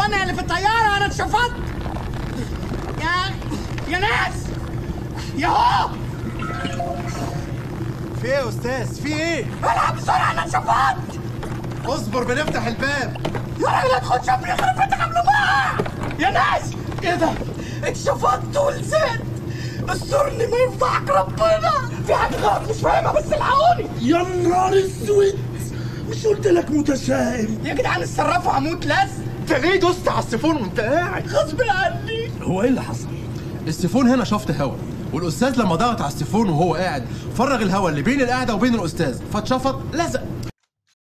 انا اللي في الطياره، انا اتشفطت. يا ناس، يا هو في ايه يا استاذ؟ في ايه؟ العب بسرعه، انا اتشفطت. اصبر بنفتح الباب. يا راجل ادخل شوفني، يخرب بيتك قبل بقى. يا ناس، ايه ده؟ اتشفطت ولزقت. استرني ما يفضحك ربنا. في حاجه غلط مش فاهمها، بس الحقوني. يا نهار اسود، مش قلت لك متشائم؟ يا جدعان اتصرفوا، هموت لازم. انت ليه دوست على السيفون وانت قاعد؟ غصب عني. هو ايه اللي حصل؟ السيفون هنا شفط هوا، والاستاذ لما ضغط على السيفون وهو قاعد فرغ الهوا اللي بين القاعده وبين الاستاذ، فاتشفط لزق.